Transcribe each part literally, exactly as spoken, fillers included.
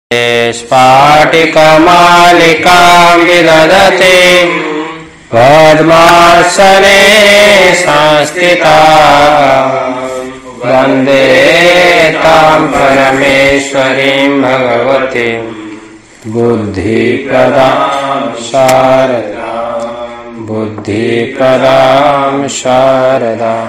स्फाटिकमालिकां विदधति पद्मासने संस्थिता वन्दे तां परमेश्वरीं भगवतीं बुद्धिप्रदां शारदां बुद्धिप्रदां शारदां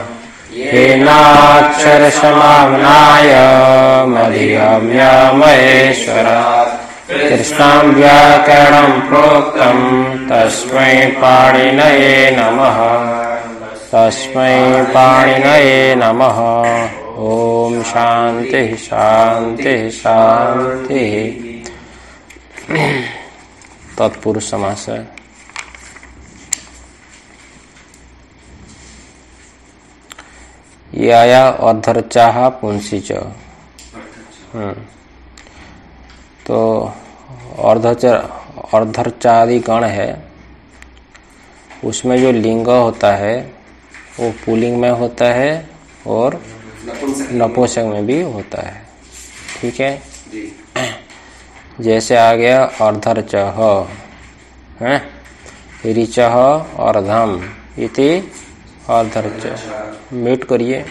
येनाक्षरसमाम्नाय मधिगम्य महेश्वरात् कृष्णं व्याकरणं प्रोक्तं तस्मै पाणिनये नमः तस्मै पाणिनये नमः। ओम शांति शांति शांति। तत्पुरुष समास है। ये आया अर्धर्चाह पुंसी च। तो अर्धर्चादि गण है, उसमें जो लिंग होता है वो पुल्लिंग में होता है और नपुंसक में भी होता है। ठीक है। जैसे आ गया अर्धर्चः है, ऋचः अर्धम इति अर्धर्च। मीट करिए।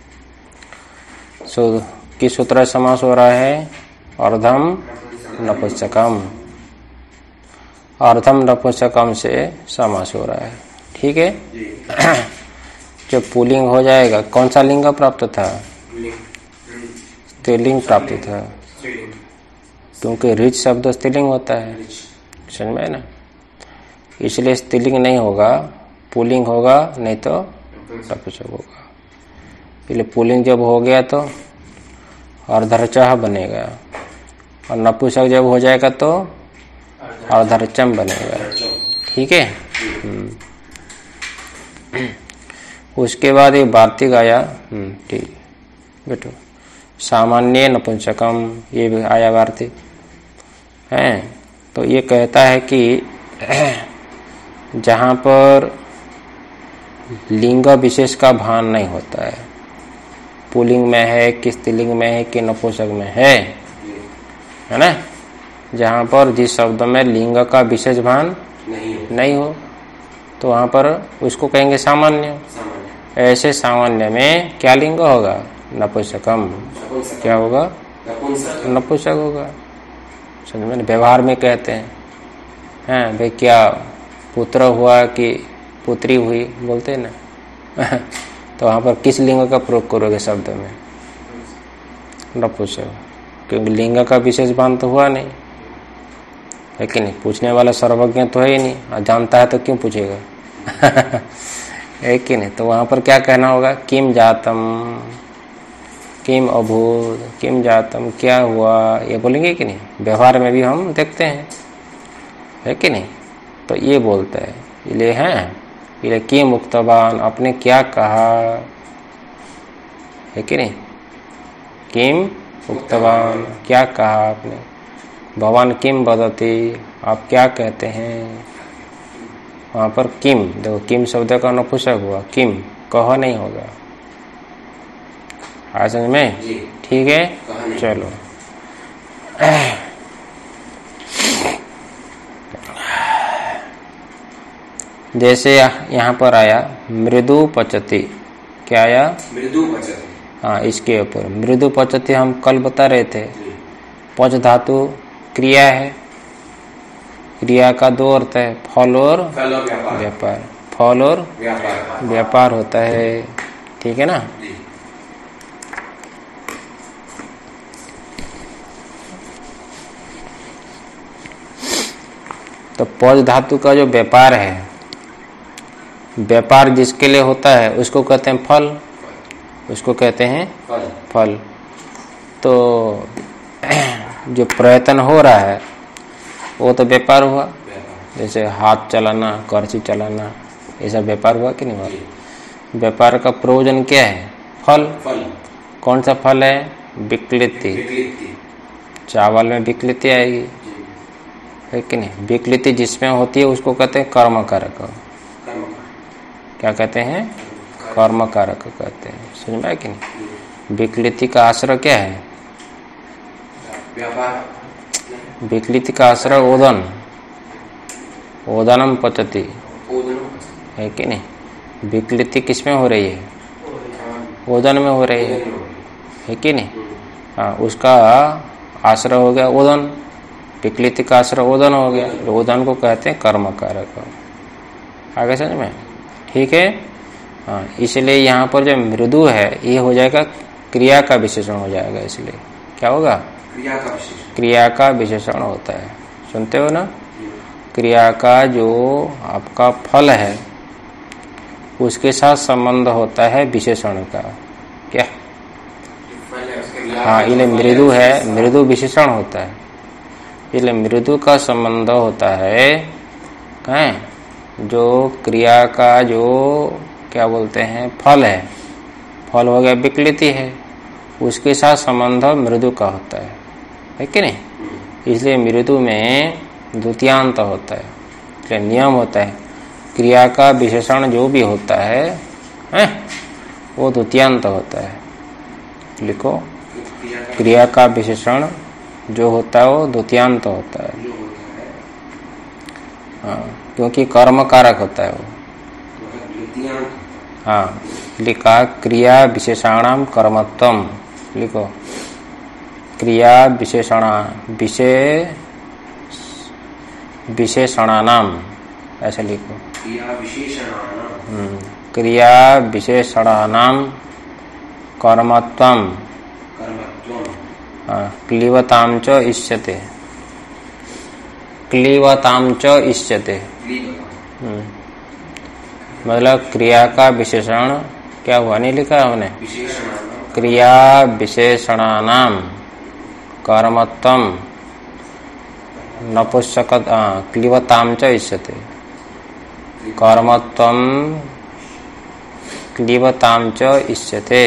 सो किस सूत्र समास हो रहा है? अर्धम नपुंसकम। अर्धम नपुंसकम से समास हो रहा है। ठीक है। जब पुल्लिंग हो जाएगा, कौन सा लिंग प्राप्त था? स्त्रीलिंग प्राप्त था, क्योंकि रिच शब्द स्त्रीलिंग होता है। समझ में ना? इसलिए स्त्रीलिंग नहीं होगा, पुल्लिंग होगा, नहीं तो नपुंसक होगा। इसलिए पुल्लिंग जब हो गया तो अर्धर्चः बनेगा, और नपुंसक जब हो जाएगा तो अर्धर्चम बनेगा। ठीक है। उसके बाद ये वार्तिक आया। ठीक बैठो। सामान्य नपुंसकम, ये भी आया वार्तिक है। तो ये कहता है कि जहाँ पर लिंग विशेष का भान नहीं होता है, पुल्लिंग में है कि स्त्रीलिंग में है कि नपुंसक में है, है ना? जहाँ पर जिस शब्द में लिंग का विशेष भान नहीं, नहीं हो तो वहाँ पर उसको कहेंगे सामान्य। ऐसे सामान्य में क्या लिंग होगा? नपुंसकम। क्या होगा? नपुंसक होगा। समझ में? व्यवहार में कहते हैं हैं भाई क्या पुत्र हुआ कि पुत्री हुई, बोलते हैं ना। तो वहाँ पर किस लिंग का प्रयोग करोगे शब्द में? नपुंसक, क्योंकि लिंग का विशेष भान तो हुआ नहीं है कि नहीं। पूछने वाला सर्वज्ञ तो है ही नहीं, और जानता है तो क्यों पूछेगा? है कि नहीं। तो वहाँ पर क्या कहना होगा? किम जातम, किम अभूत, किम जातम, क्या हुआ, ये बोलेंगे कि नहीं। व्यवहार में भी हम देखते हैं, है कि नहीं। तो ये बोलते हैं, इसलिए हैं इसलिए किम उक्तवान, आपने क्या कहा, है कि नहीं। किम उक्तवान, क्या कहा आपने। भवान किम वदति, आप क्या कहते हैं। वहाँ पर किम, देखो किम शब्द का नपुंसक हुआ, किम कह नहीं होगा। आ समझ में? ठीक है। चलो जैसे यहाँ पर आया मृदु पचति। क्या आया? मृदु पचति। हाँ, इसके ऊपर मृदु पचति हम कल बता रहे थे। पच धातु क्रिया है, क्रिया का दो अर्थ है, फल और व्यापार। फल और व्यापार होता है। ठीक है ना। तो पच धातु का जो व्यापार है, व्यापार जिसके लिए होता है उसको कहते हैं फल, उसको कहते हैं फल, फल। तो जो प्रयत्न हो रहा है वो तो व्यापार हुआ। जैसे हाथ चलाना, कर्ची चलाना, ये सब व्यापार हुआ कि नहीं हुआ। व्यापार का प्रयोजन क्या है? फल। फल कौन सा फल है? विक्लिति। चावल में विक्लिति आएगी, है कि नहीं। विक्लिति जिसमें होती है उसको कहते हैं कर्म कारक। क्या कहते हैं? कर्म कारक कहते हैं। समझ में कि नहीं। विक्लिति का आश्रय क्या है? व्यापार। विक्लिति का आश्रय ओदन, ओदनम पचती है कि नहीं? विक्लिति किसमें हो रही है? ओदन में हो रही है, है कि नहीं? हाँ, उसका आश्रय हो गया ओदन, विक्लिति का आश्रय ओदन हो गया, ओदन को कहते हैं कर्म कारक। आगे समझ में? ठीक है। हाँ, इसलिए यहाँ पर जो मृदु है ये हो जाएगा क्रिया का विशेषण हो जाएगा। इसलिए क्या होगा? क्रिया का विशेषण, क्रिया का विशेषण होता है। सुनते हो ना? क्रिया का जो आपका फल है उसके साथ संबंध होता है विशेषण का। क्या? हाँ, इसलिए मृदु है, मृदु विशेषण होता है। इसलिए मृदु का संबंध होता है कहाँ? जो क्रिया का जो क्या बोलते हैं फल है, फल हो गया विक्लिति है, उसके साथ संबंध मृदु का होता है, है कि नहीं? इसलिए मृदु में द्वितीयांत होता है। इसलिए नियम होता है क्रिया का विशेषण जो भी होता है, है वो द्वितीयांत होता है। लिखो, क्रिया का विशेषण जो होता है वो द्वितीयांत होता है। हाँ, क्योंकि कर्म कारक होता है वो। हाँ, लिखा क्रिया विशेषाणाम कर्मत्वम। लिखो, क्रिया विशेषणा विशेष विशेषणानाम, ऐसे लिखो। क्रिया विशेषणानाम, क्रिया विशेषणानाम कर्मत्वम कर्मत्वम क्लीवताम च इष्यते, क्लीवताम च इष्यते। मतलब क्रिया का विशेषण क्या हुआ? नहीं लिखा हमने? क्रिया विशेषणानाम कर्मत्वम नपुंसक क्लीवताम च इष्यते, कर्मत्वम क्लीवताम च इष्यते।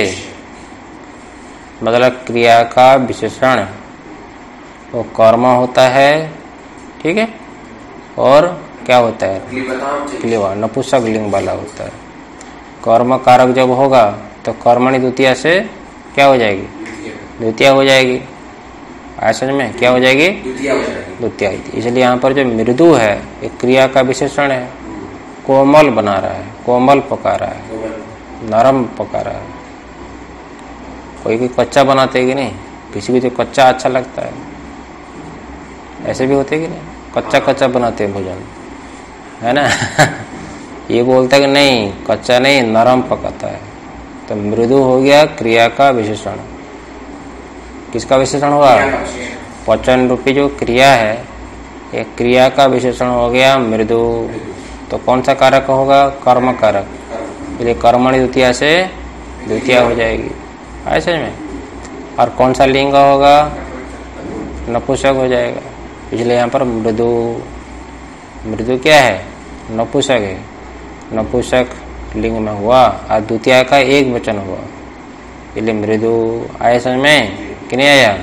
मतलब क्रिया का विशेषण वो कर्म होता है, ठीक है, और क्या होता है? क्लीवा, नपुंसक लिंग वाला होता है। कर्म कारक जब होगा तो कर्मणि द्वितीया से क्या हो जाएगी? द्वितीया हो जाएगी। ऐसा में क्या हो जाएगी? द्वितीया। इसलिए यहाँ पर जो मृदु है एक क्रिया का विशेषण है, कोमल बना रहा है, कोमल पका रहा है, नरम पका रहा है। कोई कोई कच्चा बनाते है कि नहीं? किसी को जो कच्चा अच्छा लगता है, ऐसे भी होते कि नहीं? कच्चा कच्चा बनाते हैं भोजन, है ना? ये बोलता है कि नहीं कच्चा नहीं, नरम पकाता है। तो मृदु हो गया क्रिया का विशेषण। किसका विशेषण हुआ? पचन रूपी जो क्रिया है, एक क्रिया का विशेषण हो गया मृदु। तो कौन सा कारक होगा? कर्म कारक। इसलिए कर्मणि द्वितीया से द्वितीया हो जाएगी। ऐसे में और कौन सा लिंग होगा? नपुंसक हो जाएगा। इसलिए यहाँ पर मृदु, मृदु क्या है? नपुंसक है, नपुंसक लिंग में हुआ और द्वितीय का एक वचन हुआ, इसलिए मृदु। आया समझ में कि नहीं आया?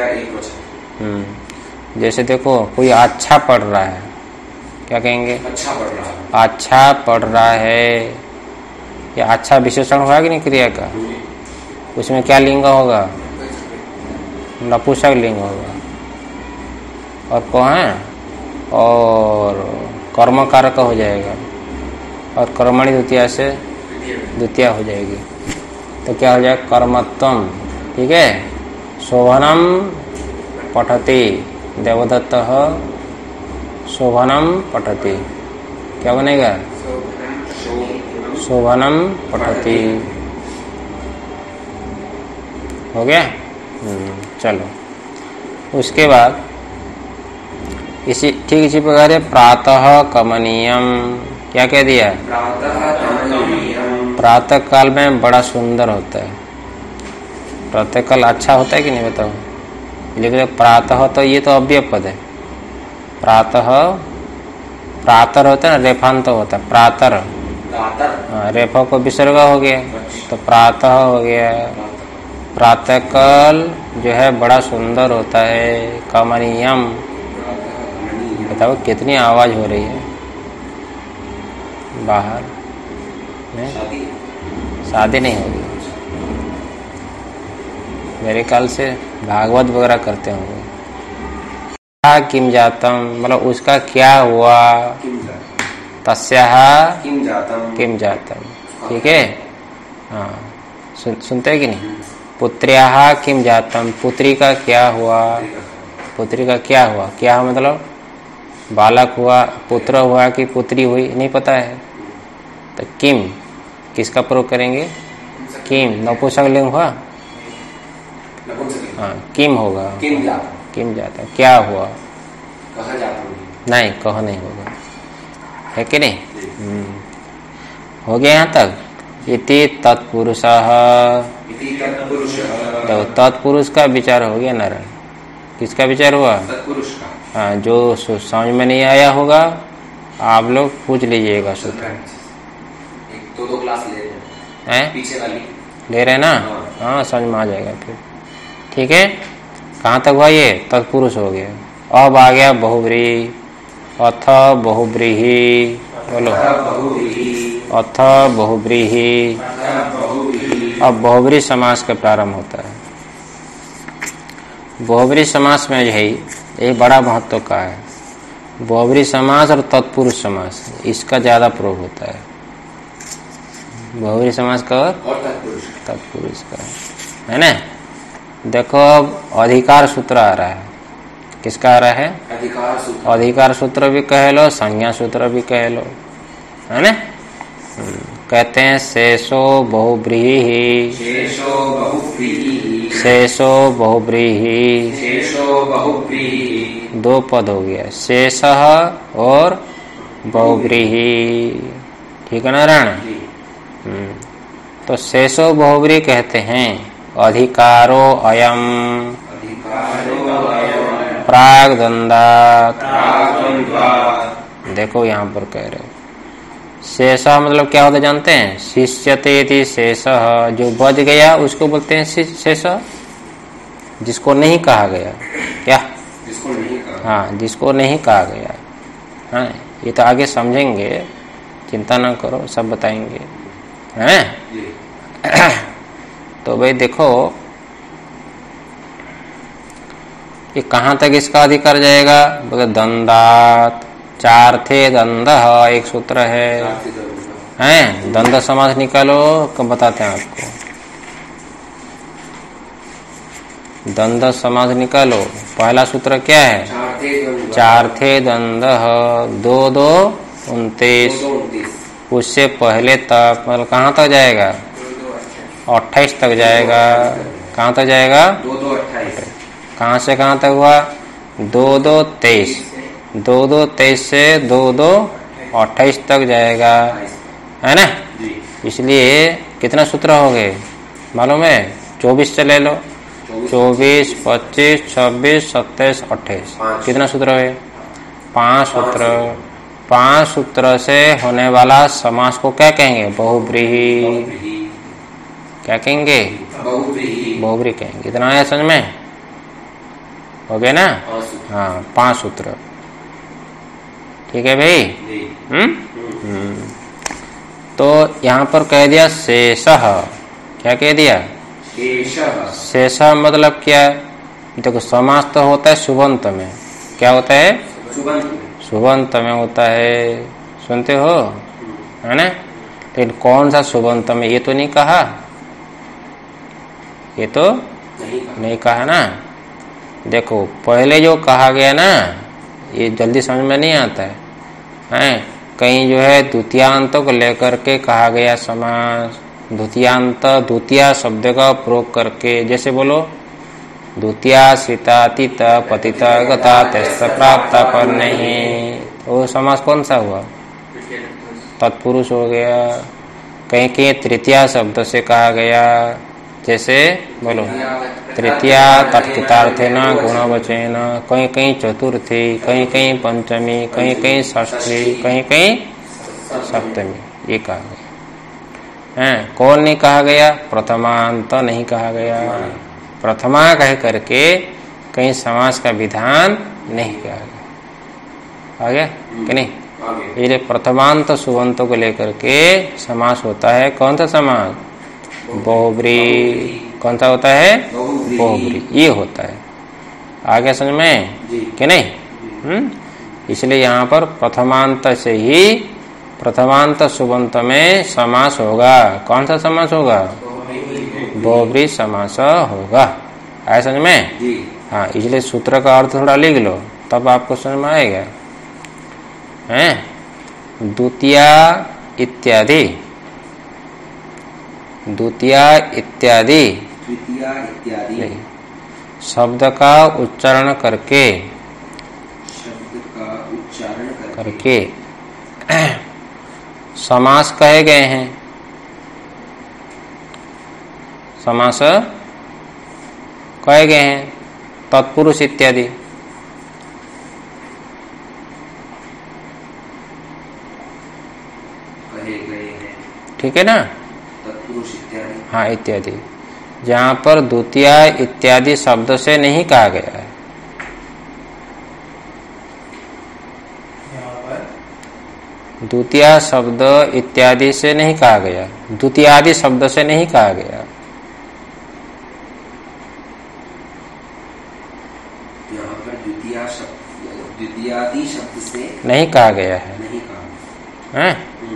हम्म जैसे देखो कोई अच्छा पढ़ रहा है, क्या कहेंगे? अच्छा पढ़ रहा है, अच्छा पढ़ रहा है, ये अच्छा विशेषण हुआ कि नहीं क्रिया का? उसमें क्या लिंग होगा? नपुंसक लिंग होगा। और कौन है? और कर्म कारक हो जाएगा, और कर्मणि द्वितीया से द्वितीया हो जाएगी। तो क्या हो जाएगा? कर्मत्वम। ठीक है। शोभनम पठति, देवदत्त शोभनम पठति, क्या बनेगा? शोभनम पठति। हो गया? चलो, उसके बाद इसी ठीक इसी प्रकार प्रातः कमनीयम, क्या कह दिया? प्रातः काल में बड़ा सुंदर होता है। प्रातः काल अच्छा होता है कि नहीं बताओ? लेकिन प्रातः तो ये तो अव्यय पद है। प्रातः प्रातर होता है ना, रेफांत होता है प्रातर। हाँ, रेफा को विसर्ग हो गया तो प्रातः हो गया। प्रातः काल जो है बड़ा सुंदर होता है। कमनीयम, बताओ कितनी आवाज हो रही है बाहर में? शादी नहीं होगी मेरे ख्याल से, भागवत वगैरह करते होंगे। किम जातम, मतलब उसका क्या हुआ। किम जातम, तस्याः किम जातम, किम जातम, ठीक है। हाँ सुन, सुनते हैं कि नहीं। पुत्र्याः किम जातम, पुत्री का क्या हुआ, पुत्री का क्या हुआ। क्या मतलब बालक हुआ, पुत्र हुआ कि पुत्री हुई, नहीं पता है। तो किम किसका प्रयोग करेंगे, किम नपुंसकलिंग हुआ। हाँ किम होगा, किम जातम, किम जाता, क्या हुआ, कहा जातम, नहीं कह नहीं होगा, है कि नहीं। हम्म, हो गया यहाँ तक। इति तत्पुरुषः, इति तत्पुरुषः, तो तत्पुरुष का विचार हो गया नारायण। किसका विचार हुआ, तत्पुरुष का। हाँ जो सो- समझ में नहीं आया होगा आप लोग पूछ लीजिएगा सूत्र। एक दो दो क्लास ले रहे हैं, हैं पीछे वाली ले रहे हैं ना, हाँ समझ में आ जाएगा फिर, ठीक है। कहाँ तक हुआ ये, तत्पुरुष हो गया। अब आ गया बहुव्रीहि, अथ बहुव्रीहि, बोलो बहुव्रीहि, अथ बहुव्रीहि। बहुव्रीहि, अब बहुव्रीहि समास का प्रारंभ होता है। बहुव्रीहि समास में यही एक बड़ा महत्व का है। बहुव्रीहि समास और तत्पुरुष समास इसका ज्यादा प्रयोग होता है। बहुव्रीहि समास का और और तत्पुरुष, तत्पुरुष का, है ना। देखो अब अधिकार सूत्र आ रहा है, किसका आ रहा है, अधिकार सूत्र, अधिकार सूत्र भी कह लो, संज्ञा सूत्र भी कह लो, है ना। हम्म, कहते हैं शेषो बहुव्रीहि, शेषो बहुव्रीहि, शेषो बहुव्रीहि, शेषो बहुव्रीहि, दो पद हो गया, शेषः और बहुव्रीहि, ठीक है नारायण। जी, हम्म, तो शेषो बहुव्रीहि कहते हैं अधिकारो अयम अधिकारो अयम प्राग्दंडात्। प्राग्द्वन्द्वात्। देखो यहाँ पर कह रहे शेषः मतलब क्या होता जानते हैं, शिष्यते इति शेषः, जो बच गया उसको बोलते हैं शि- शेषः, जिसको नहीं कहा गया, क्या, जिसको नहीं कहा, हाँ जिसको नहीं कहा गया। हाँ ये तो आगे समझेंगे, चिंता ना करो, सब बताएंगे, हैं। जी, तो भाई देखो ये कहाँ तक इसका अधिकार जाएगा, बोले दंडात, चार थे दंड, एक सूत्र है, हैं दंड समास निकालो, कब बताते हैं आपको, दंड समास निकालो। पहला सूत्र क्या है, चार थे द्वंद्व, चार थे दंड, दो दो उनतीस, दो दो उनतीस, उससे पहले तक मतलब कहाँ तक जाएगा, अट्ठाईस तक जाएगा। कहाँ तक जाएगा, दो दो अट्ठाईस, कहाँ से कहाँ तक हुआ, दो दो तेईस, दो दो तेईस से दो दो अट्ठाईस तक जाएगा, है ना। जी, इसलिए कितना सूत्र हो गए मालूम है, चौबीस से ले लो, चौबीस पच्चीस छब्बीस सत्ताईस अट्ठाईस, कितना सूत्र है, पांच सूत्र। पांच सूत्र से होने वाला समास को क्या कहेंगे, बहुव्रीहि, बहुव्रीहि, क्या कहेंगे, बहुव्रीहि, बहुव्रीहि कहेंगे। इतना आया समझ में, हो गया ना। पांच सूत्र। हाँ पांच सूत्र, ठीक है भाई। जी, हम्म हम्म। तो यहाँ पर कह दिया शेषः, क्या कह दिया, शेषः, शेषः मतलब क्या, देखो समास तो होता है सुबंत में, क्या होता है, सुबंत, सुबंत में होता है, सुनते हो, है ना। लेकिन कौन सा सुबंत में, ये तो नहीं कहा, ये तो नहीं कहा, नहीं कहा ना। देखो पहले जो कहा गया ना ये जल्दी समझ में नहीं आता है, हैं कहीं जो है द्वितीयांत को लेकर के कहा गया समास, द्वितीयांत द्वितीय शब्द का प्रयोग करके, जैसे बोलो द्वितीया सीतातीत पतित गता त्यस्त प्राप्त पर नहीं, वो समास कौन सा हुआ, तत्पुरुष हो गया। कहीं कहीं तृतीया शब्द से कहा गया, जैसे बोलो तृतीया तत्कृतार्थेन गुणवचेन, कहीं कहीं चतुर्थी, कहीं कहीं पंचमी, कहीं कहीं षष्ठी, कहीं कहीं सप्तमी, ये कहा गया है। कौन नहीं कहा गया, प्रथमांत नहीं कहा गया, प्रथमा कह करके कहीं समास का विधान नहीं किया गया, आ गया कि नहीं। ये प्रथमांत सुबंत को लेकर के समास होता है, कौन सा समास, बहुव्रीहि, कौन सा होता है, बहुव्रीहि, ये होता है। आगे समझ में कि नहीं। हम्म इसलिए यहाँ पर प्रथमांत से ही प्रथमांत सुबंत में समास होगा। कौन सा समास होगा? बहुब्रीहि समास होगा। आया समझ में? जी। हाँ, इसलिए सूत्र का अर्थ थोड़ा लिख लो तब आपको समझ में आएगा। हैं द्वितीया इत्यादि, द्वितीया इत्यादि द्वितीया इत्यादि शब्द का उच्चारण करके शब्द का उच्चारण करके समास कहे गए हैं। समास कहे गए हैं तत्पुरुष इत्यादि। कहे गए हैं, ठीक है ना? तत्पुरुष इत्यादि। हाँ, इत्यादि जहाँ पर द्वितीया इत्यादि शब्द से नहीं कहा गया है। द्वितीया शब्द इत्यादि से नहीं कहा गया, द्वितीयादि शब्द से नहीं कहा गया। यहाँ पर द्वितीया शब्द द्वितीयादि शब्द से नहीं कहा गया है। नहीं कहा हैं? हम्म।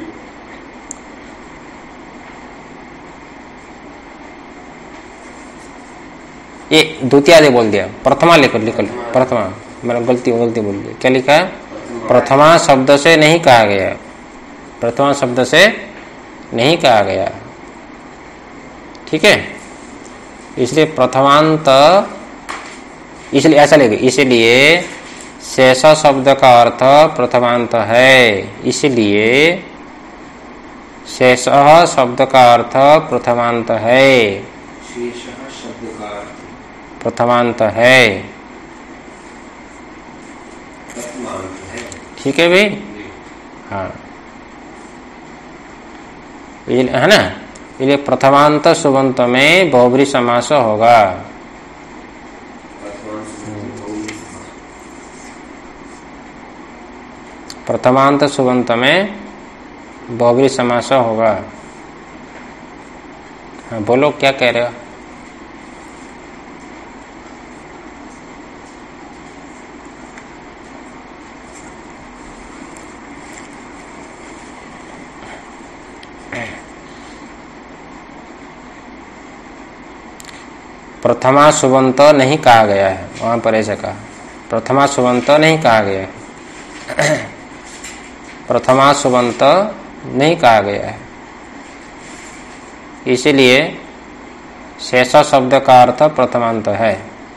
ये द्वितीयादि बोल दिया, प्रथमा लिखो लिखो प्रथमा, मैंने गलती गलती बोल दी। क्या लिखा है? प्रथमा शब्द से नहीं कहा गया, प्रथमा शब्द से नहीं कहा गया। ठीक है, इसलिए प्रथमांत, इसलिए ऐसा लिखे, इसलिए शेष शब्द का अर्थ प्रथमांत है। इसलिए शेष शब्द का अर्थ प्रथमांत है। शेषः शब्द का अर्थ प्रथमांत है। प्रथमांत है। ठीक है भाई? हाँ, है ना? इसलिए प्रथमांत सुबंत में बहुब्रीहि समास होगा। प्रथमांत सुबंत में बहुब्रीहि समास होगा। हाँ, बोलो क्या कह रहे हो? प्रथमा सुबंत नहीं कहा गया है, वहां पर ऐसा कहा, प्रथमा सुबंत नहीं कहा गया है। प्रथमा सुबंत नहीं कहा गया है, इसलिए शेष शब्द का अर्थ प्रथमांत है।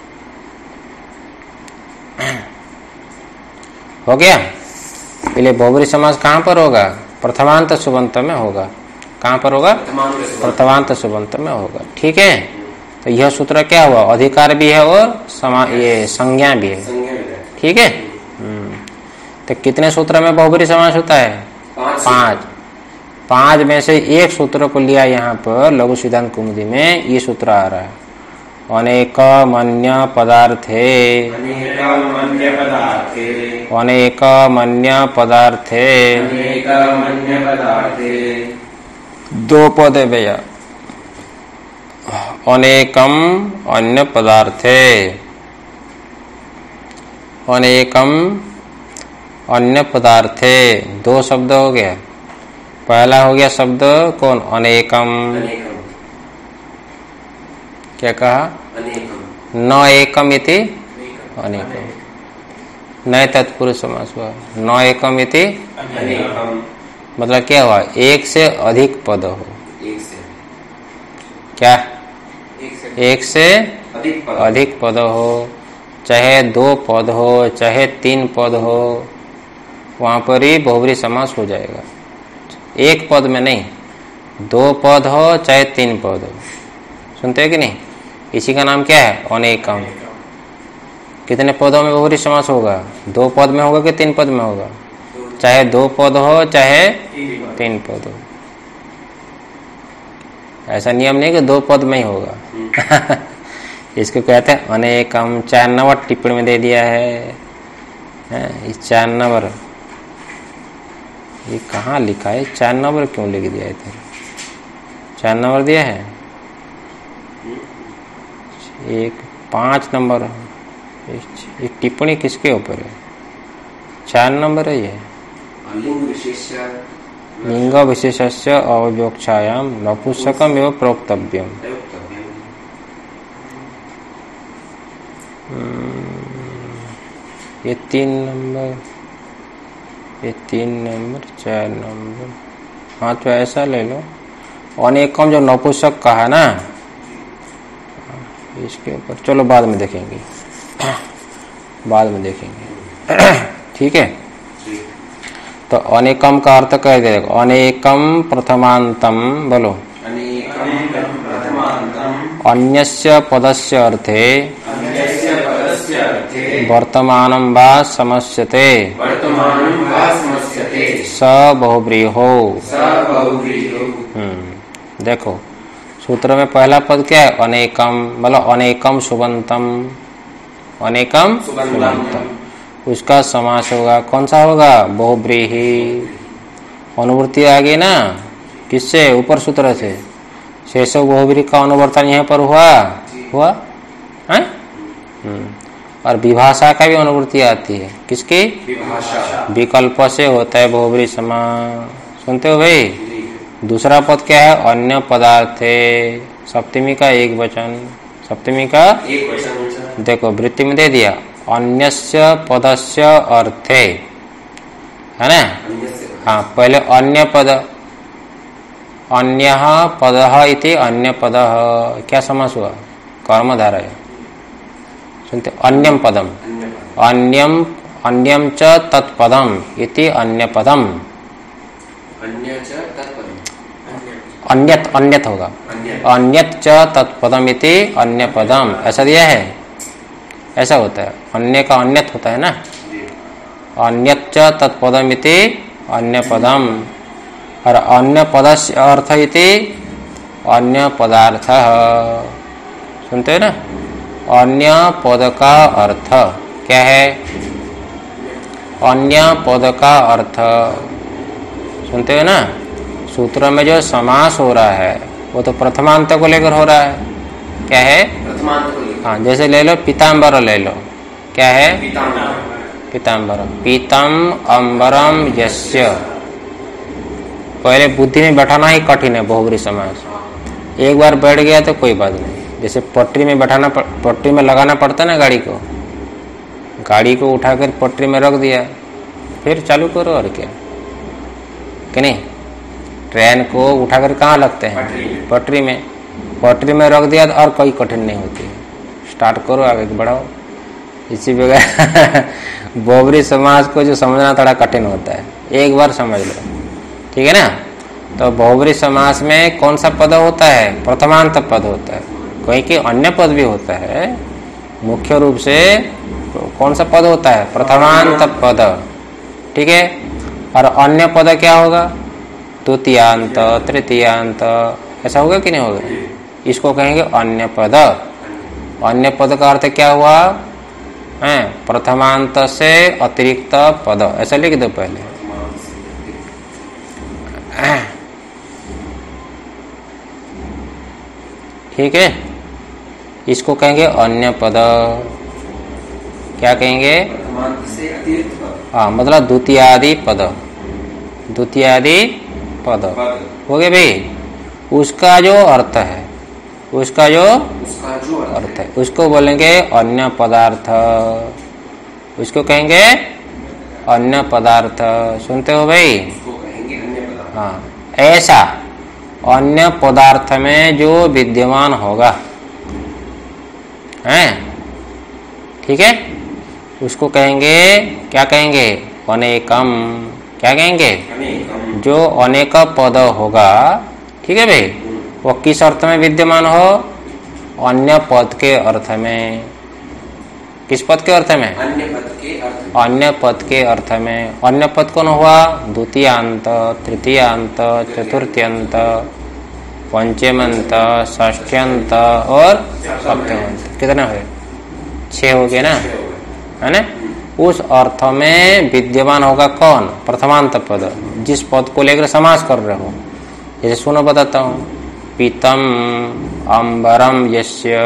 हो गया? इसलिए बहुब्रीहि समास कहाँ पर होगा? प्रथमांत सुबंत में होगा। कहाँ पर होगा? प्रथमांत सुबंत में होगा। ठीक है, तो यह सूत्र क्या हुआ? अधिकार भी है और समा ये संज्ञा भी है। ठीक है, तो कितने सूत्र में बहुब्रीहि समास होता है? पांच। पांच में से एक सूत्र को लिया यहाँ पर लघु सिद्धांत कौमुदी में, ये सूत्र आ रहा है, अनेकमन्य पदार्थे, अनेकमन्य पदार्थे, अनेकमन्य पदार्थे, अनेकमन्य पदार्थे, दो पद है भैया, अनेकम अन्य पदार्थे, अनेकम अन्य पदार्थे, दो शब्द हो गया। पहला हो गया शब्द कौन? अनेकम। अनेकम। क्या कहा? अनेकम। न एकम इति अनेकम, नए तत्पुरुष समास हुआ। न एकम इति अनेकम मतलब क्या हुआ? एक से अधिक पद हो। एक से क्या? एक से एक से अधिक पद अधिक पद हो, चाहे दो पद हो चाहे तीन पद हो, वहां पर ही बहुब्रीहि समास हो जाएगा। एक पद में नहीं, दो पद हो चाहे तीन पद हो। सुनते हैं कि नहीं? इसी का नाम क्या है? अनेकम। कितने पदों में बहुब्रीहि समास होगा? दो पद में होगा कि तीन पद में होगा? चाहे दो पद हो चाहे तीन पद हो। ऐसा नियम नहीं कि दो पद में ही होगा। इसको कहते हैं अनेकम। चार नंबर टिप्पणी में दे दिया है, है इस चार नंबर, ये कहाँ लिखा है? चार नंबर क्यों लिख दिया है? चार नंबर दिया है, एक पांच नंबर। ये टिप्पणी किसके ऊपर है? चार नंबर है ये। लिंग विशेष लिंग विशेषस्य अवयोक्षायाम नपुंसकम एवं प्रोक्तव्यम। ये तीन नंबर, ये तीन नंबर, चार नंबर। हाँ तो ऐसा ले लो, अनेकम जो नपुंसक कहा ना, इसके ऊपर चलो बाद में देखेंगे, बाद में देखेंगे। ठीक है, तो अनेकम का अर्थ कह दे, अनेकम प्रथमांतम, बोलो अनेकम प्रथमांतम अन्यस्य पदस्य अर्थे अन्यस्य पदस्य अर्थे वर्तमानं वा समस्यते वर्तमानं वा समस्यते स बहुव्रीहो। स बहुव्रीहो। हम्म, देखो सूत्र में पहला पद क्या है? अनेकम, मतलब अनेकम सुबंतम, अनेकम सुबंतम, उसका समास होगा, कौन सा होगा? बहुव्रीहि। अनुवृत्ति आ गई ना, किससे? ऊपर सूत्र से। शेषो बहुव्रीहि का अनुवर्तन यहाँ पर हुआ हुआ है। और विभाषा का भी अनुवृत्ति आती है, किसकी? विभाषा। विकल्प से होता है बहुव्रीहि समास। सुनते हो भाई? दूसरा पद क्या है? अन्य पदार्थे, सप्तमी का एक वचन, सप्तमी का एक वचन। देखो वृत्ति में दे दिया, अन्यस्य पदस्य अर्थे, है ना? हाँ, पहले अन्य पद, अन्यः पदः इति अन्य पदः, क्या समास हुआ? कर्मधारय। सुनते? अन्यम पदम, अन्यम अन्यम च तत्पदम इति अन्य पदम, अन्य च तत्पदम, अन्यत अन्यत होगा, अन्यत च तत्पदम इति अन्य पदम, ऐसा दिया है, ऐसा होता है। अन्य का अन्यत होता है ना, अन्यत च तत्पदम इति अन्य पदम, और अन्य पदस्य अर्थ इति अन्य पदार्थ। सुनते हो ना? अन्य पद का अर्थ क्या है? अन्य पद का अर्थ, सुनते हो ना? सूत्र में जो समास हो रहा है वो तो प्रथमांत को लेकर हो रहा है। क्या है? प्रथमांत को लेकर। हाँ, जैसे ले लो पीताम्बर, ले लो, क्या है? पीताम्बर। पीताम्बर, पीतम अम्बरम यस्य। पहले बुद्धि में बैठाना ही कठिन है बहुव्रीहि समास। एक बार बैठ गया तो कोई बात नहीं। जैसे पटरी में बैठाना, पटरी में लगाना पड़ता है ना गाड़ी को, गाड़ी को उठाकर पटरी में रख दिया, फिर चालू करो, और क्या, कि नहीं? ट्रेन को उठाकर कहाँ लगते हैं? पटरी में। पटरी में रख दिया तो और कोई कठिन नहीं होती है, स्टार्ट करो, आगे बढ़ाओ। इसी प्रकार बहुव्रीहि समास को जो समझना थोड़ा कठिन होता है, एक बार समझ लो, ठीक है ना? तो बहुव्रीहि समास में कौन सा पद होता है? प्रथमांत पद होता है। कोई कि अन्य पद भी होता है, मुख्य रूप से कौन सा पद होता है? प्रथमांत पद, ठीक है? और अन्य पद क्या होगा? द्वितीयांत, तृतीयांत, ऐसा होगा कि नहीं होगा? इसको कहेंगे अन्य पद। अन्य पद का अर्थ क्या हुआ? है प्रथमांत से अतिरिक्त पद, ऐसा लिख दो पहले। ठीक है, इसको कहेंगे अन्य पद। क्या कहेंगे? प्रथमांत से अतिरिक्त पद। हाँ, मतलब द्वितीयादि पद, द्वितीयादि पद हो गए भाई। उसका जो अर्थ है, उसका जो उसका जो अर्थ है, उसको बोलेंगे अन्य पदार्थ, उसको कहेंगे अन्य पदार्थ। सुनते हो भाई? उसको कहेंगे अन्य पदार्थ। हाँ, ऐसा अन्य पदार्थ में जो विद्यमान होगा, हैं, ठीक है, उसको कहेंगे, क्या कहेंगे? अनेकम। क्या कहेंगे? अनेकम। जो अनेक पद होगा, ठीक है भाई, वो किस अर्थ में विद्यमान हो? अन्य पद के अर्थ में। किस पद के अर्थ में? अन्य पद के अर्थ। अन्य पद के अर्थ में। अन्य पद कौन हुआ? द्वितीयांत, तृतीयांत, चतुर्थ्यंत, पंचमंत, षष्ठ्यंत और सप्तमंत। कितने हुए? छह हो गए ना, है ना? उस अर्थ में विद्यमान होगा कौन? प्रथमांत पद, जिस पद को लेकर समास कर रहे हो। जैसे सुनो, बताता हूँ, पीतम अंबरम यस्य,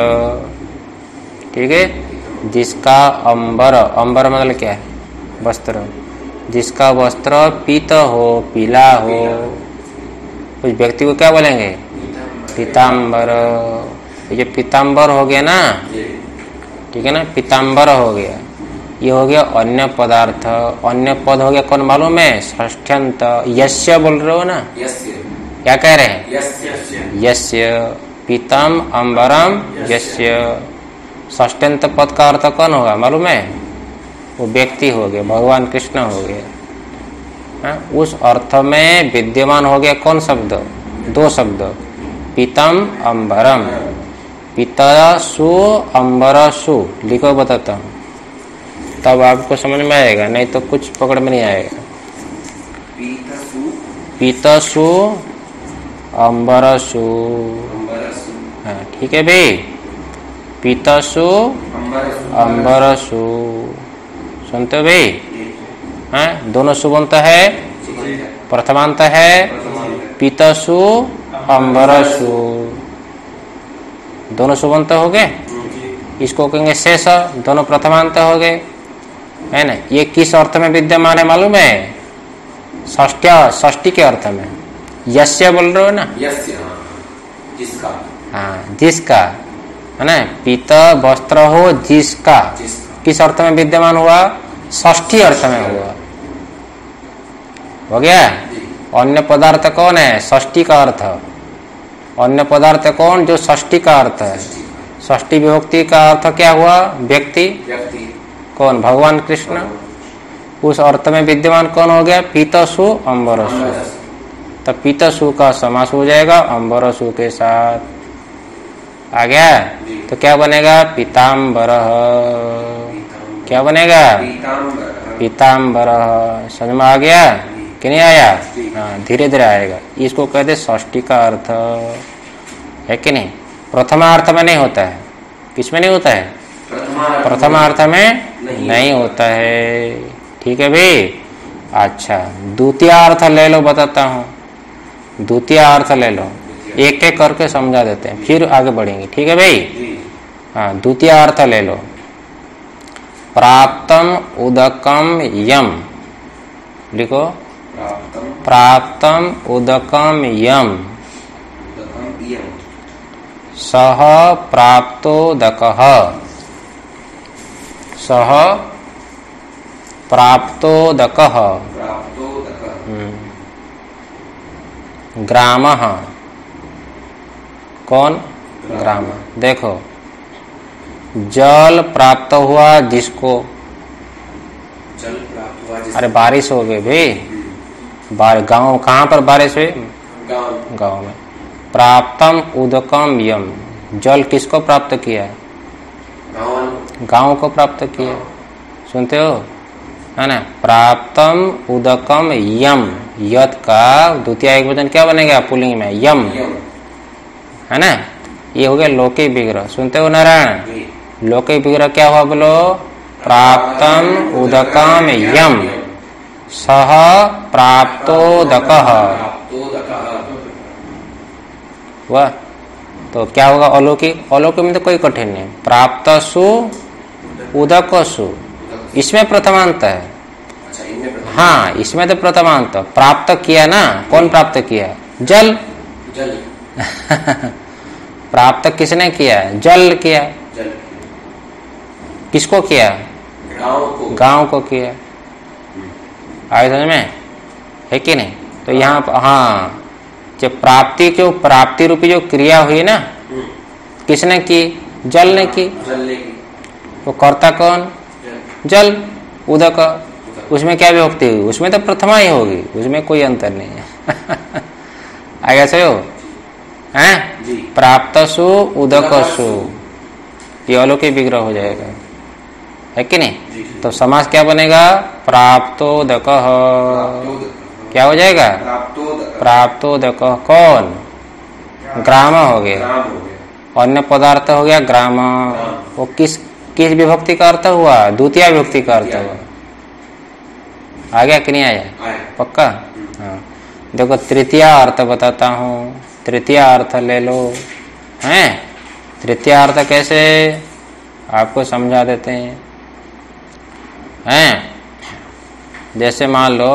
ठीक है, जिसका अंबर, अंबर मतलब क्या है? वस्त्र, जिसका वस्त्र पीत हो, पीला हो, उस व्यक्ति को क्या बोलेंगे? पीताम्बर। ये पीताम्बर हो गया ना, ठीक है ना, पीताम्बर हो गया। ये हो गया अन्य पदार्थ। अन्य पद हो गया कौन मालूम है? षष्ठ्यंत। यस्य बोल रहे हो ना? यस्य। क्या कह रहे हैं? यस्य। यस्य पीतम अम्बरम यस्य। षष्ठ्यंत पद का अर्थ कौन होगा मालूम है? वो व्यक्ति हो गया, भगवान कृष्ण हो गया। हा? उस अर्थ में विद्यमान हो गया कौन शब्द? दो शब्द, पीतम अम्बरम। पीतसु अम्बरसु लिखो, बताता हूँ, तब आपको समझ में आएगा, नहीं तो कुछ पकड़ में नहीं आएगा। पीतसु पीतसु अम्बरसु। अम्बरसु। हाँ ठीक है भाई। पीतसु अम्बरसु, सुनते हो भाई? हाँ, दोनों सुबंत है, प्रथमांत है। पीतसु अम्बरसु, दोनों सुबंत हो गए। इसको कहेंगे शेष, दोनों प्रथमांत हो गए, है ना। ये किस अर्थ में विद्यमान है मालूम है? षष्ठ्य, षष्ठी के अर्थ में। यस्य बोल रहे हो ना? यस्य, जिसका। हाँ, जिसका, है ना। पीत वस्त्र हो जिसका, किस अर्थ में विद्यमान हुआ? षष्ठी अर्थ में हुआ, हो गया। अन्य पदार्थ कौन है? षष्ठी का अर्थ। अन्य पदार्थ कौन? जो षष्ठी का अर्थ है। षष्ठी विभक्ति का अर्थ क्या हुआ? व्यक्ति। व्यक्ति कौन? भगवान कृष्ण। उस अर्थ में विद्यमान कौन हो गया? पीतसु अम्बरसु। तब पीतसु का समास हो जाएगा अम्बरसु के साथ। आ गया? तो क्या बनेगा? पीताम्बर। क्या बनेगा? पीताम्बर। समझ में आ गया कि नहीं आया? हाँ, धीरे धीरे आएगा। इसको कहते षष्ठी का अर्थ है कि नहीं? प्रथमार्थ में नहीं होता है। किसमें नहीं होता है? प्रथमार्थ में नहीं, नहीं होता है, ठीक है भाई। अच्छा, द्वितीय अर्थ ले लो, बताता हूँ। द्वितीय अर्थ ले लो, एक एक करके समझा देते हैं, फिर आगे बढ़ेंगे, ठीक है भाई। हाँ, द्वितीय अर्थ ले लो। प्राप्तम उदकम यम, लिखो। प्राप्तम उदकम यम सह प्राप्तोदकः। सह प्राप्तोदकः ग्रामः। कौन? ग्राम। देखो, जल प्राप्त हुआ जिसको, जल प्राप्त हुआ जिसको। अरे बारिश हो गई भाई, बार गांव, कहाँ पर बारिश हुई? गांव। गांव में। प्राप्तम उदकम यम, जल किसको प्राप्त किया? गांव को प्राप्त किया। सुनते हो, है ना। प्राप्तम उदकम यम, यत का द्वितीय एक वचन क्या बनेगा पुल्लिंग में? यम, है ना। ये हो गया लौकिक विग्रह। सुनते हो नारायण? लौकिक विग्रह क्या हुआ बोलो? प्राप्तम उदकम यम सह प्राप्तोदकः। हुआ। तो क्या होगा अलौकिक? अलौकिक में तो कोई कठिन नहीं। प्राप्तसु उदकसु, इसमें प्रथमांत है। हाँ, इसमें तो प्रथमांत। प्राप्त किया ना, कौन प्राप्त किया? जल। जल प्राप्त किसने किया? जल किया। जल किसको किया? गांव को। गांव को किया। आगे समझ में है कि नहीं? तो यहाँ पर हाँ, जो प्राप्ति, जो प्राप्ति रूपी जो क्रिया हुई ना, किसने की? जल ने की। जल ने की। वो कर्ता कौन? जल। उदक, उसमें क्या विभक्ति हुई? उसमें तो प्रथमा ही होगी, उसमें कोई अंतर नहीं है। आगे से हो हैं? प्राप्तसु उदकसु, ये अलौकिक विग्रह हो जाएगा, है कि नहीं? तो समास क्या बनेगा? प्राप्तोदकः। क्या हो जाएगा? प्राप्तोदकः। कौन? ग्राम हो गया। अन्य पदार्थ हो गया ग्राम। वो किस किस विभक्ति का अर्थ हुआ? द्वितीय विभक्ति का अर्थ हुआ। आ गया कि नहीं आया? पक्का? हाँ, देखो तृतीय अर्थ बताता हूँ। तृतीय अर्थ ले लो, हैं? तृतीय अर्थ कैसे आपको समझा देते हैं, हैं? जैसे मान लो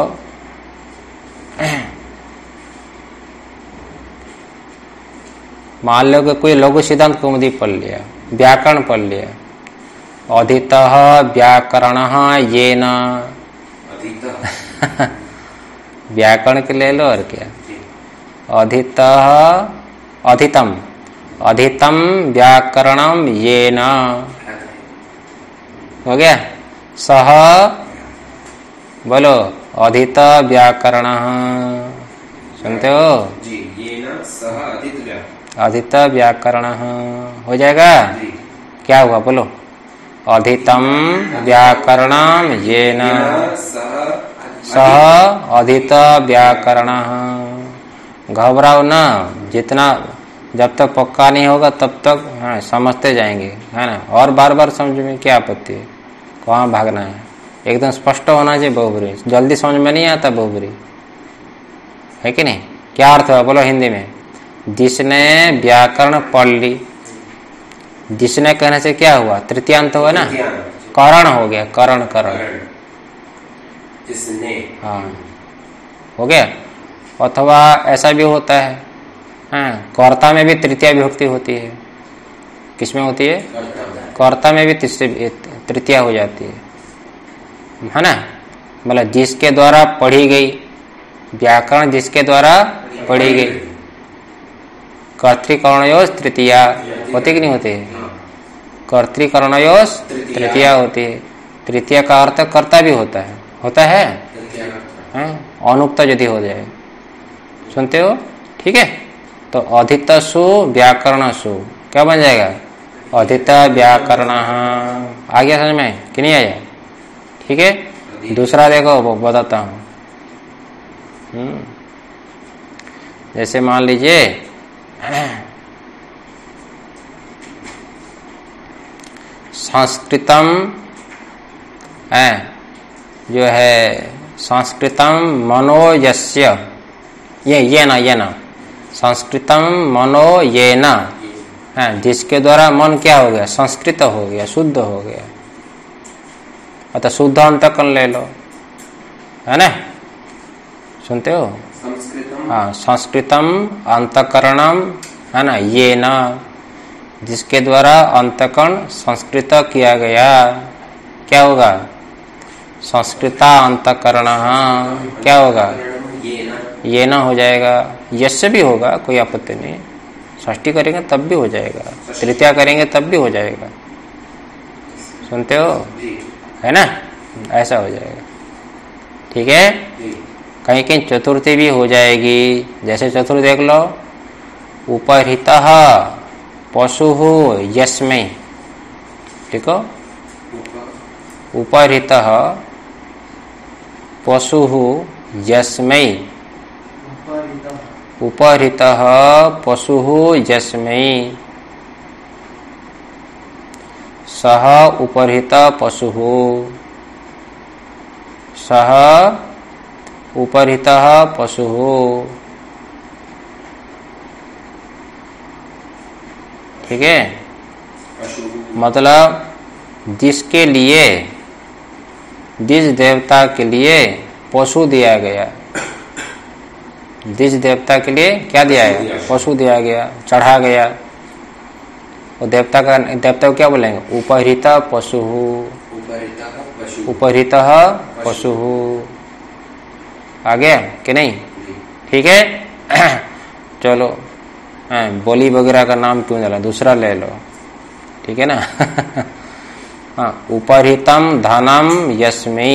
मान लो कि कोई लघु सिद्धांत कौमुदी पढ़ लिया, व्याकरण पढ़ लिया, अधितः व्याकरणः येन, व्याकरण के ले लो और क्या, अधितः अधितम अधितम व्याकरणम येन, हो गया। सह बोलो अधित व्याकरणः, सुनते हो जी, येन सह अधित व्याकरणः, अधित व्याकरणः हो जाएगा। क्या हुआ बोलो, अधितम व्याकरणम येन सह अधित व्याकरणः। घबराओ ना, जितना जब तक पक्का नहीं होगा तब तक हाँ समझते जाएंगे, है ना। और बार बार समझ में क्या आपत्ति है, कहाँ भागना है, एकदम स्पष्ट होना चाहिए बहुब्री। जल्दी समझ में नहीं आता बहुब्री, है कि नहीं। क्या अर्थ है बोलो हिंदी में, जिसने व्याकरण पढ़ ली, जिसने कहने से क्या हुआ, तृतीयांत हुआ ना, करण हो गया, करण करण, जिसने, हाँ हो गया। अथवा ऐसा भी होता है, हाँ कर्ता में भी तृतीया विभक्ति होती है। किसमें होती है, कर्ता में भी तृतीया हो जाती है, है ना। मतलब जिसके द्वारा पढ़ी गई, व्याकरण जिसके द्वारा पढ़ी गई, कर्तृकरणयोस् तृतीया होती कि नहीं होती है, कर्तृकरणयोस् तृतीया होती है। तृतीया का अर्थ कर्ता भी होता है, होता है, अनुक्त यदि हो जाए, सुनते हो, ठीक है। तो अधितसु व्याकरणसु क्या बन जाएगा, अधित व्याकरण। आ गया समझ में कि नहीं आया, ठीक है। दूसरा देखो वो बताता हूँ, जैसे मान लीजिए संस्कृतम है, जो है संस्कृतम मनोयस्य, ये ये ना ये ना संस्कृतम मनो ये ना, है जिसके द्वारा मन क्या हो गया, संस्कृत हो गया, शुद्ध हो गया। अतः शुद्ध अंतकरण ले लो, है ना, सुनते हो। हाँ संस्कृतम अंतकरणम, है ना, ये ना जिसके द्वारा अंतकरण संस्कृत किया गया, क्या होगा, संस्कृता अंतकरण, क्या होगा, ये ना हो जाएगा। यस्य भी होगा, कोई आपत्ति नहीं, षष्ठी करेंगे तब भी हो जाएगा, तृतीया करेंगे तब भी हो जाएगा, सुनते हो, है ना, ऐसा हो जाएगा, ठीक है। कहीं कहीं चतुर्थी भी हो जाएगी, जैसे चतुर्थ देख लो, उपहृतः पशुः यस्मै, ठीक हो, उपहृतः पशुः यस्मै, उपहृतः पशुः यस्मै, सः उपहृत पशुः, सः उपहृतः पशुः, ठीक है। मतलब जिसके लिए, जिस देवता के लिए पशु दिया गया, जिस देवता के लिए क्या दिया है, पशु दिया गया, चढ़ा गया, वो देवता का, देवता को क्या बोलेंगे, उपहृत पशु, उपहृत पशु, आ गया कि नहीं, ठीक है। चलो बलि वगैरह का नाम क्यों डाला, दूसरा ले लो, ठीक है ना। हाँ उपहृतम धनम यस्मै,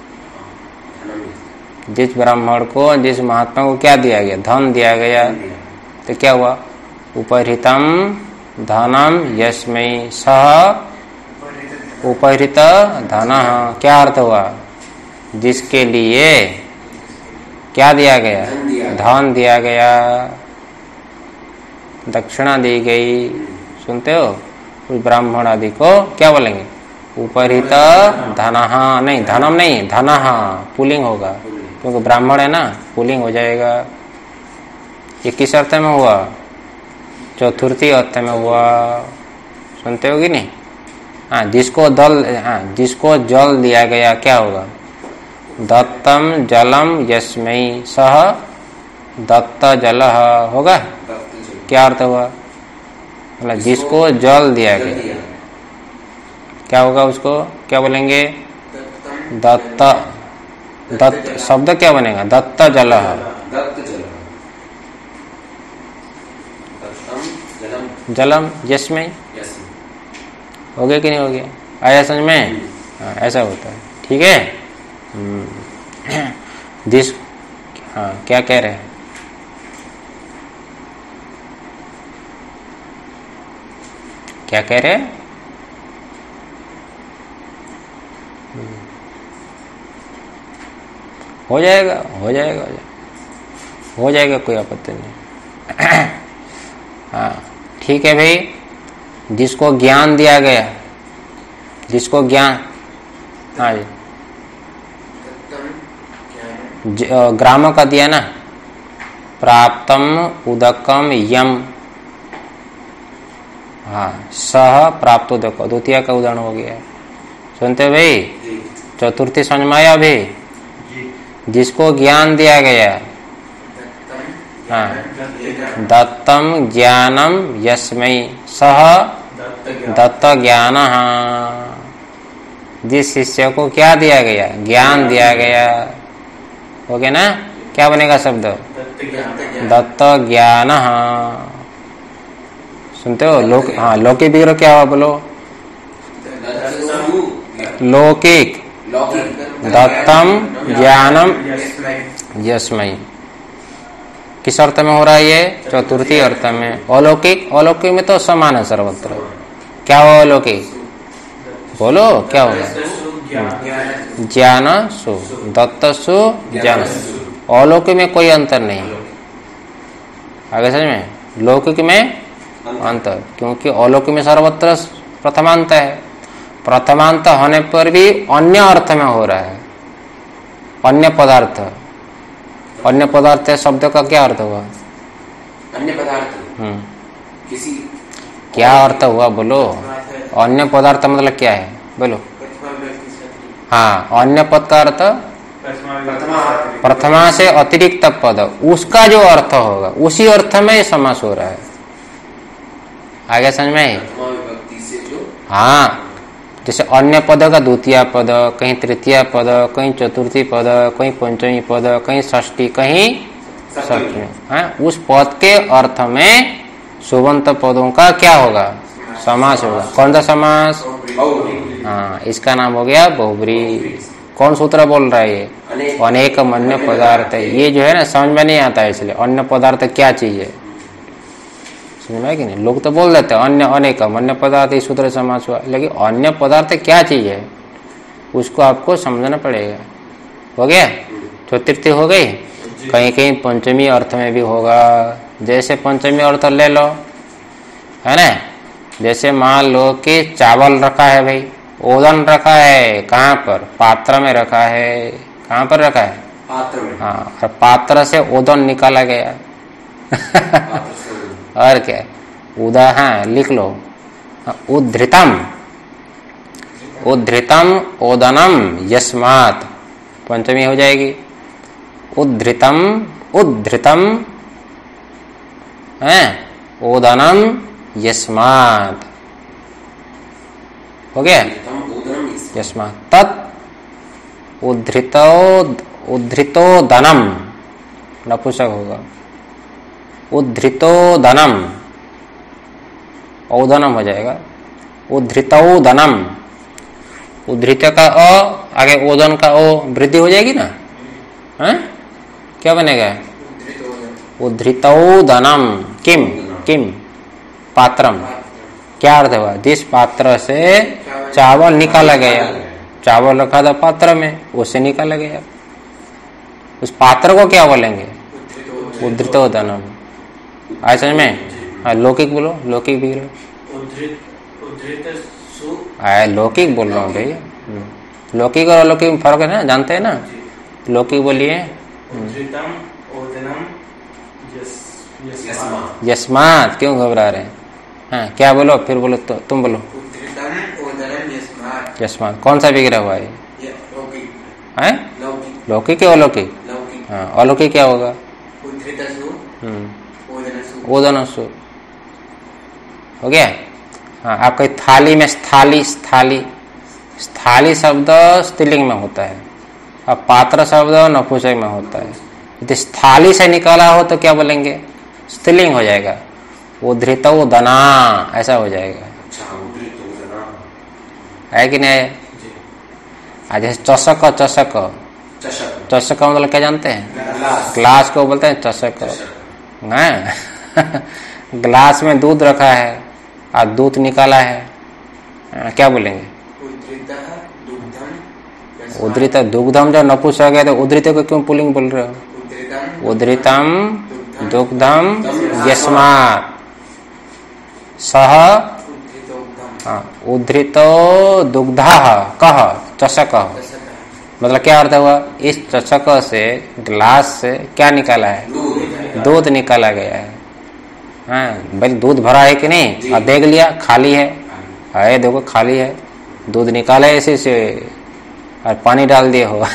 जिस ब्राह्मण को, जिस महात्मा को क्या दिया गया, धन दिया गया, तो क्या हुआ, उपहृतम धनम यस्मै सह उपहृत धनः, क्या अर्थ हुआ, जिसके लिए क्या दिया गया, धन दिया गया, दक्षिणा दी गई, सुनते हो। उस ब्राह्मण आदि को क्या बोलेंगे, उपहृत धनः, नहीं धनम नहीं, धनः पुलिंग होगा, क्योंकि ब्राह्मण है ना, पुलिंग हो जाएगा। ये किस अर्थ में हुआ, चतुर्थी अर्थ में हुआ, सुनते हो कि नहीं। हाँ जिसको दल, हाँ जिसको जल दिया गया क्या होगा, दत्तम जलम यस्मै सह दत्त जलः होगा। क्या अर्थ हुआ? मतलब जिसको जल दिया गया, क्या होगा उसको क्या बोलेंगे? दत्त। दत्त शब्द क्या बनेगा? दत्त जलः। जलम यस्मै हो गया कि नहीं हो गया? आया समझ में? हाँ, ऐसा होता है। ठीक है। दिस हाँ क्या कह रहे हैं? क्या कह रहे हैं? हो जाएगा हो जाएगा हो जाएगा कोई आपत्ति नहीं। हाँ ठीक है भाई। जिसको ज्ञान दिया गया, जिसको ज्ञान, हाँ जी ग्राम का दिया ना, प्राप्तम उदकम यम, हाँ सह प्राप्त उदक, द्वितीय का उदाहरण हो गया। सुनते भाई? चतुर्थी समझ में आया भाई? जिसको ज्ञान दिया गया, हाँ दत्तम ज्ञानम यस्मै सह दत्त ज्ञान। जिस शिष्य को क्या दिया गया? ज्ञान दिया गया। हो गया ना? क्या बनेगा शब्द? दत्त ज्ञान। सुनते हो? लोक हाँ लौकिक विग्रह क्या हुआ बोलो? लौकिक दत्तम ज्ञानम यस्मै। किस अर्थ में हो रहा है ये? चतुर्थी अर्थ में। अलौकिक, अलौकिक में तो समान है सर्वत्र। क्या हो अलौकिक? बोलो क्या होगा? ज्ञान सु, दत्त सु ज्ञान। अलौकिक में कोई अंतर नहीं। आगे समझ में? लौकिक में अंतर, क्योंकि अलौकिक में सर्वत्र प्रथमांत है। प्रथमांत होने पर भी अन्य अर्थ में हो रहा है। अन्य पदार्थ, अन्य पदार्थ शब्द का क्या अर्थ हुआ? अन्य पदार्थ। हम्म किसी क्या अर्थ हुआ बोलो? अन्य पदार्थ मतलब क्या है बोलो? हाँ अन्य पद का अर्थ प्रथमा से अतिरिक्त पद, उसका जो अर्थ होगा उसी अर्थ में समास हो रहा है। आगे समझ में? हाँ जैसे अन्य पद का द्वितीय पद, कहीं तृतीय पद, कहीं चतुर्थी पद, कहीं पंचमी पद, कहीं षष्ठी, कहीं सप्तमी। हाँ उस पद के अर्थ में सुबंत पदों का क्या होगा? समास होगा। कौन सा समास? हाँ इसका नाम हो गया बहुब्री। कौन सूत्र बोल रहा है ये? अनेक अन्य पदार्थ। ये जो है ना समझ में नहीं आता है, इसलिए अन्य पदार्थ क्या चीज है समझ में कि नहीं? लोग तो बोल देते हैं अन्य अनेक अन्य पदार्थ, इस सूत्र समास हुआ, लेकिन अन्य पदार्थ क्या चीज है उसको आपको समझना पड़ेगा। हो गया? चतुर्थी हो गई। कहीं कहीं पंचमी अर्थ में भी होगा। जैसे पंचमी अर्थ ले लो, है ना? जैसे मान लो कि चावल रखा है भाई, ओदन रखा है, कहाँ पर? पात्र में रखा है। कहाँ पर रखा है? पात्र में। हाँ और पात्र से ओदन निकाला गया। और क्या? उदा हाँ लिख लो, उद्धृतम, उद्धृतम ओदनम यस्मात्, पंचमी हो जाएगी। उद्धृतम, उद्धृतम है ओदनम यस्मात्। हो गया? यस्मात् तत् उद्धृतो उद्धृतो धनम, नपुंसक होगा। उद्धृतो धनम, औधनम हो जाएगा। उद्धृतो धनम, उद्धृत का अ आगे ओदन का ओ वृद्धि हो जाएगी ना? हैं? क्या बनेगा? उद्धृतो धनम किम किम पात्रम। क्या अर्थ हुआ? जिस पात्र से चावल निकाला गया, चावल रखा था पात्र में, उससे निकाला गया, उस पात्र को क्या बोलेंगे? उद्धृतो धनम। आए समझ में? हाँ लौकिक बोलो, लौकिक भी आए लौकिक बोल रहा हूँ भाई। लौकिक और अलौकिक में फर्क है ना, जानते हैं ना? लौकिक बोलिए। यस्मात, क्यों घबरा रहे हैं? हाँ क्या बोलो फिर बोलो तो, तुम बोलो। यस्मात कौन सा विग्रह हुआ है? लौकिक है अलौकिक? लौकिक। हाँ, अलौकिक क्या होगा? उद्धृतसु, हम्म ओदनसु। ओदनसु हो गया। हाँ, आपके थाली में स्थाली, स्थाली स्थाली शब्द स्त्रीलिंग में होता है और पात्र शब्द नपुंसक में होता है। यदि स्थाली से निकाला हो तो क्या बोलेंगे? स्त्रीलिंग हो जाएगा, उद्धृत दना ऐसा हो जाएगा। अच्छा, उद्धृत उदना है कि नहीं? आज जैसे चषक, चषक चषक, चषक का मतलब क्या जानते हैं? ग्लास। ग्लास को बोलते हैं चषक। चषक। हैं? ग्लास में दूध रखा है और दूध निकाला है, आ, क्या बोलेंगे? उद्धृतः दुग्धम। उद्धृत दुग्धम जब नपुंसक है तो उद्धृत को क्यों पुल्लिंग बोल रहे हो? उद्धृतम उद्धृतम दुग्धम यस्मात् सह उद्धृतोग्धम। हाँ, उद्धृतो दुग्धः कह चषक। चषकः। मतलब क्या अर्थ हुआ? इस चषक से, ग्लास से क्या निकाला है? दूध। दूध निकाला गया है। हाँ, भाई दूध भरा है कि नहीं? और देख लिया खाली है, है देखो खाली है, दूध निकाला है ऐसे से और पानी डाल दिए हो।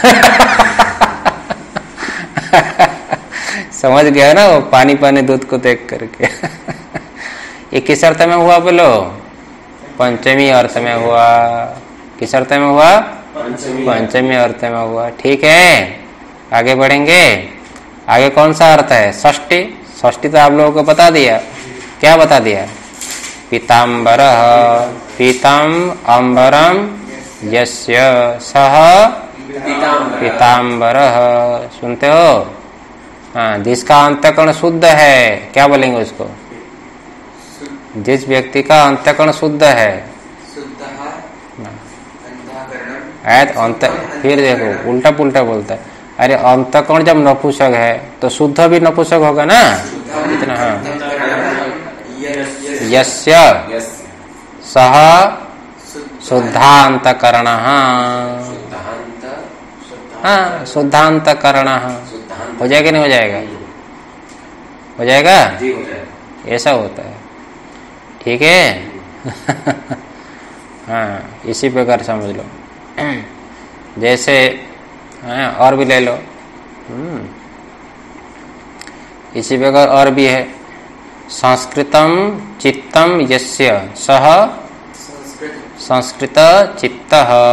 समझ गया ना वो पानी पानी दूध को देख करके। ये किस अर्थ में हुआ बोलो? पंचमी अर्थ में हुआ। किस अर्थ में हुआ? पंचमी। पंचमी अर्थ में हुआ। ठीक है, आगे बढ़ेंगे। आगे कौन सा अर्थ है? षष्ठी। षष्ठी तो आप लोगों को बता दिया। क्या बता दिया? पीताम्बर, पीतम अम्बरम यस्य सह पीताम्बर। सुनते हो? हाँ, जिसका अंतःकरण शुद्ध है, क्या बोलेंगे उसको? जिस व्यक्ति का अंतःकरण शुद्ध है। शुद्धः अंतःकरणम। ऐत अंत फिर देखो उल्टा पुल्टा बोलता है। अरे अंतःकरण जब नपुंसक है तो शुद्ध भी नपुंसक होगा ना? इतना। हाँ, यस्य सह शुद्धांतकरण। हाँ, शुद्धांतकरण हो जाएगा नहीं हो जाएगा? हो जाएगा, ऐसा होता है। ठीक है। हाँ, इसी प्रकार समझ लो। जैसे हाँ, और भी ले लो। इसी प्रकार और भी है। संस्कृतम चित्तम यस्य सह संस्कृत चित्त।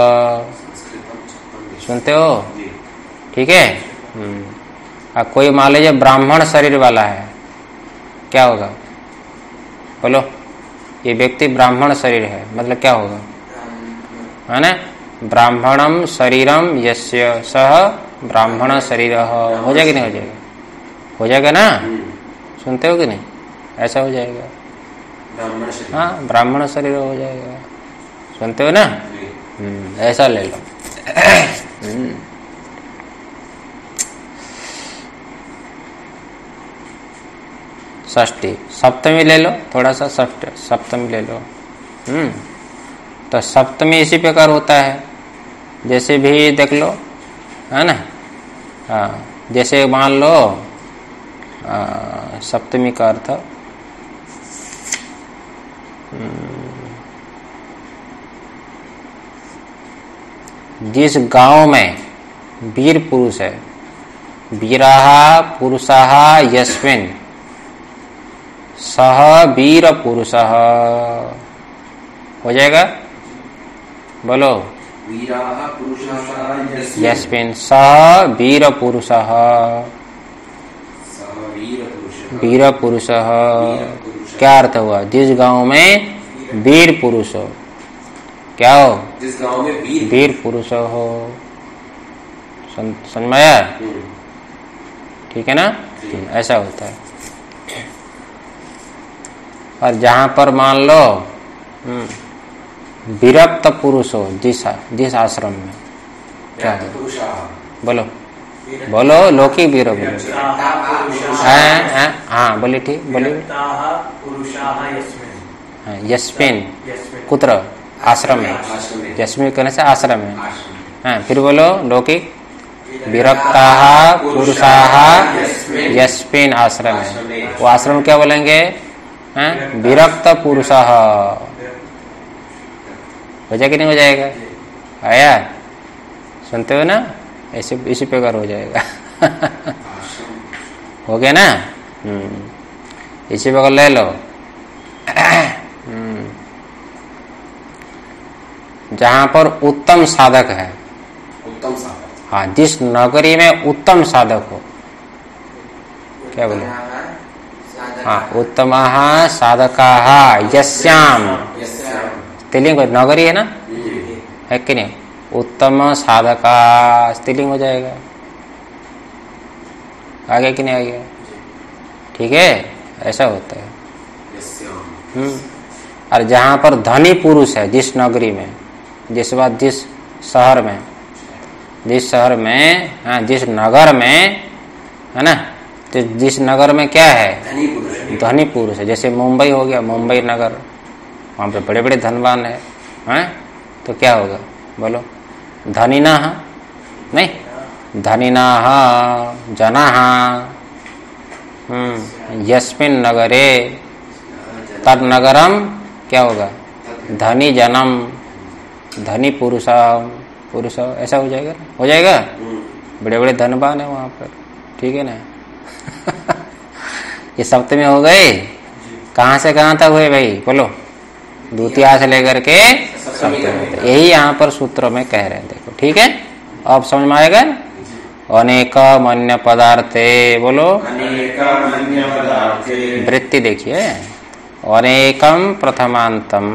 सुनते हो? ठीक है। अब कोई मान लीजिए ब्राह्मण शरीर वाला है, क्या होगा? बोलो। ये व्यक्ति ब्राह्मण शरीर है, मतलब क्या होगा? है ना? ब्राह्मणम शरीरम यस्य सह ब्राह्मण शरीर। हो जाएगा नहीं हो जाएगा? हो जाएगा ना? सुनते हो कि नहीं? ऐसा हो जाएगा। ब्राह्मण शरीर। हाँ, ब्राह्मण शरीर हो जाएगा। सुनते हो ना? हम्म, ऐसा ले लो। षष्ठी। सप्तमी ले लो, थोड़ा सा सप्त सप्तमी ले लो। हम्म तो सप्तमी इसी प्रकार होता है। जैसे भी देख लो, है ना? हाँ, जैसे मान लो आ, सप्तमी का अर्थ जिस गांव में वीर पुरुष है, वीराहा पुरुषाहा यस्मिन् सह वीर पुरुषः। हो जाएगा? बोलो। वीराः पुरुषाः यस्मिन् सह वीर पुरुषः। सः वीर पुरुषः। वीर पुरुषः क्या अर्थ हुआ? जिस गांव में वीर पुरुष हो। क्या हो? जिस गांव में वीर वीर पुरुष हो। समझ में आया? ठीक है ना? ऐसा होता है। और जहां पर मान लो विरक्त पुरुष हो, जिस जिस आश्रम में, क्या है? बोलो बोलो। लौकिक वीर बोलो। हाँ, बोली ठीक, बोलिए। हाँ, यस्मिन् कुत्र आश्रम है। यस्मिन् कहने से आश्रम है। हाँ, फिर बोलो। लौकिक विरक्ताः पुरुषाः यस्मिन् आश्रम है। वो आश्रम क्या बोलेंगे? हाँ, विरक्त पुरुषः। हो जाएगा नहीं हो जाएगा? आया? सुनते हो ना? ऐसे इसी प्रकार हो जाएगा। हो गया ना? हम्म, इसी प्रकार ले लो। जहां पर उत्तम साधक है, उत्तम साधक, हाँ, जिस नगरी में उत्तम साधक हो, क्या बोले? हाँ, उत्तमः साधकाः यस्याम, स्त्रीलिंग नगरी है ना, है कि नहीं? उत्तम साधका स्त्रीलिंग हो जाएगा। आ गया कि नहीं आ गया? ठीक है, ऐसा होता है। हम्म, और जहां पर धनी पुरुष है, जिस नगरी में, जिस बात जिस शहर में, जिस शहर में, हाँ, जिस नगर में, है ना, तो जिस नगर में क्या है? धनी पुरुष, धनी पुरुष है। जैसे मुंबई हो गया, मुंबई नगर, वहां पे बड़े बड़े धनवान है, हैं? तो क्या होगा बोलो? धनिना नहीं, धनिना जना, हम्म, यस्मिन नगरे तद नगरम, क्या होगा? धनी जनम, धनी पुरुषा, पुरुष, ऐसा हो जाएगा, हो जाएगा। बड़े बड़े धनवान है वहां पर, ठीक है ना? ये सप्तमी हो गए। कहां से कहां तक हुए भाई बोलो? द्वितीय से लेकर के सप्तमी। यही यहाँ पर सूत्र में कह रहे हैं, देखो, ठीक है? अब समझ में आएगा। अनेक मन्य पदार्थे, बोलो, वृत्ति देखिए, अनेकम प्रथमांतम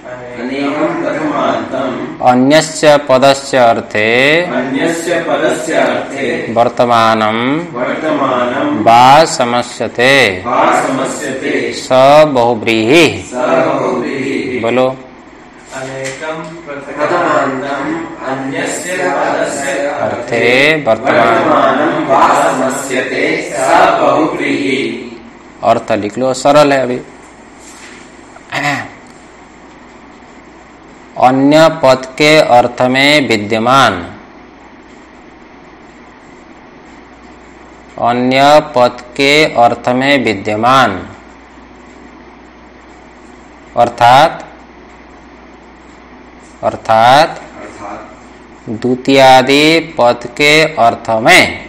अन्यस्य पदस्य अर्थे वर्तमानम वा समस्यते स बहुव्रीहि, बोलो, अर्थे वर्तमान, अर्थ लिख लो, सरल है अभी। अन्य पद के अर्थ में विद्यमान, अन्य पद के अर्थ में विद्यमान, अर्थात अर्थात द्वितीयादि पद के अर्थ में,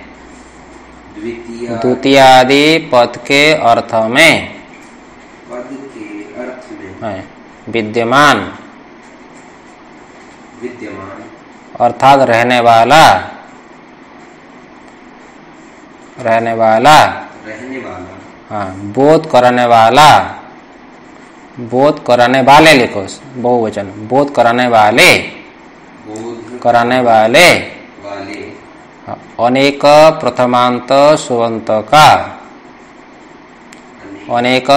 द्वितीयादि पद के अर्थ में, पद के अर्थ में विद्यमान, विद्यमान, अर्थात रहने वाला, रहने वाला, रहने वाला, हाँ, बोध करने वाला, बोध कराने वाले लिखो, बहुवचन, बोध कराने वाले, बोध कराने वाले, वाले, हाँ, अनेक प्रथमांत सुबंत का, अनेक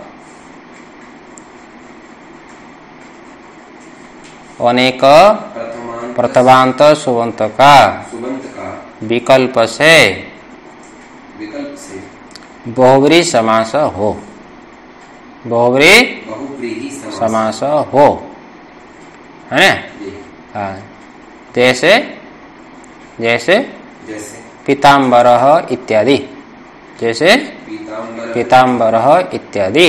अनेक प्रथमांत सुबंत का, सुबंत का विकल्प से, विकल्प से बहुव्रीहि समास हो, बहुव्रीहि बहुव्रीहि समास हो, है ना? हाँ, जैसे जैसे जैसे पीताम्बरः इत्यादि, जैसे पीताम्बर, पीताम्बरः इत्यादि,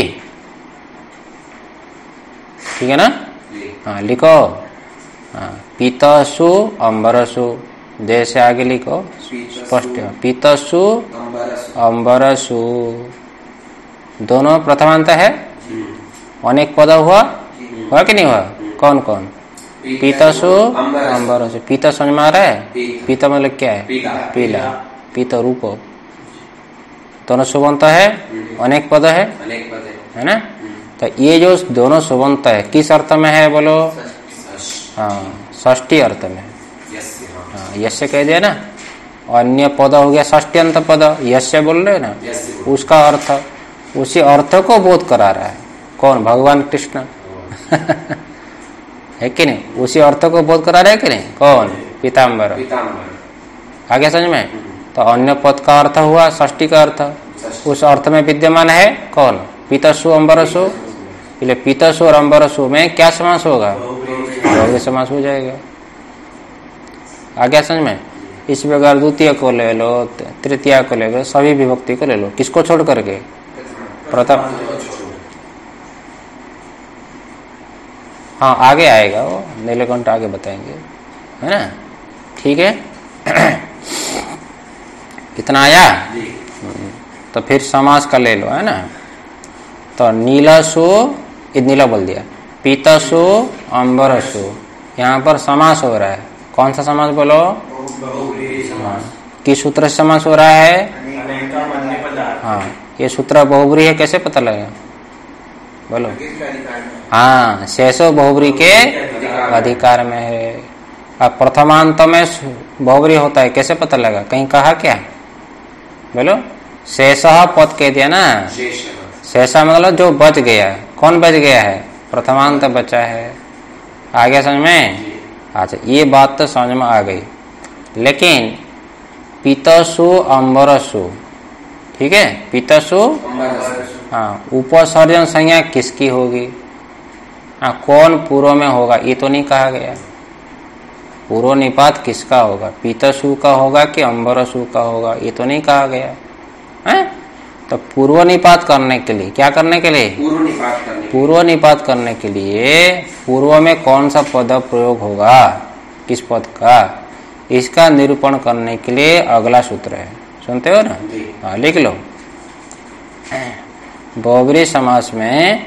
ठीक है ना? हाँ, लिखो, हाँ, पीतसु अम्बरसु, जैसे आगे लिखो स्पष्ट, पीतसु अम्बरसु, दोनों प्रथमांत है, अनेक पद हुआ, हुआ कि नहीं हुआ? कौन कौन? पीतसु अम्बरसु, पीत समझ में आ रहा है? पीत मतलब क्या है? पीला, पीत रूप, दोनों सुबंत है, अनेक पद है, अनेक पद है, है ना? तो ये जो दोनों सुबंत है किस अर्थ में है बोलो? हाँ, षष्ठी अर्थ में। हाँ, यस्य कह दिया ना, अन्य पद हो गया षष्ठी अंत पद, यस्य बोल रहे ना, उसका अर्थ, उसी अर्थ को बोध करा रहा है कौन? भगवान कृष्ण। है कि नहीं? उसी अर्थ को बोध करा रहा है कि नहीं? कौन? पीताम्बर। आगे समझ में? तो अन्य पद का अर्थ हुआ षष्ठी का अर्थ, उस अर्थ में विद्यमान है कौन? पीतसु अम्बरसु, इसलिए पीतसु और अम्बरसु में क्या समास होगा? बहुव्रीहि समास हो जाएगा। आगे समझ में? इस प्रकार द्वितीय को ले लो, तृतीया को ले लो, सभी विभक्ति को ले लो, किसको छोड़ करके? प्रथम, हाँ, आगे आएगा वो, नीलकंठ आगे बताएंगे, है ना? ठीक है, कितना आया? तो फिर समास का ले लो, है ना। तो नीलसु, ये नीला बोल दिया, पीतसु अंबरसु, यहाँ पर समास हो रहा है। कौन सा समास बोलो? हाँ, किस सूत्र से समास हो रहा है? हाँ, ये सूत्र बहुब्री है, कैसे पता लगा? बोलो। हाँ, शेषो बहुब्री के अधिकार में है। अब प्रथमांत में बहुब्री होता है, कैसे पता लगा? कहीं कहा क्या? बोलो। शेष पद कह दिया ना, शेषा मतलब जो बच गया। कौन बच गया है? प्रथमांत बचा है। आ गया समझ में? अच्छा, ये बात तो समझ में आ गई। लेकिन पीतसु अंबरसु, ठीक है, पीतसु, हाँ, उपसर्जन संज्ञा किसकी होगी? हाँ, कौन पूर्व में होगा? ये तो नहीं कहा गया। पूर्व निपात किसका होगा? पीतसु का होगा कि अंबरसु का होगा? ये तो नहीं कहा गया है। तो पूर्व निपात करने के लिए, क्या करने के लिए? पूर्व निपात करने पूर्व निपात करने के लिए पूर्व में कौन सा पद प्रयोग होगा, किस पद का, इसका निरूपण करने के लिए अगला सूत्र है। सुनते हो ना? हाँ, लिख लो। बहुब्री समास में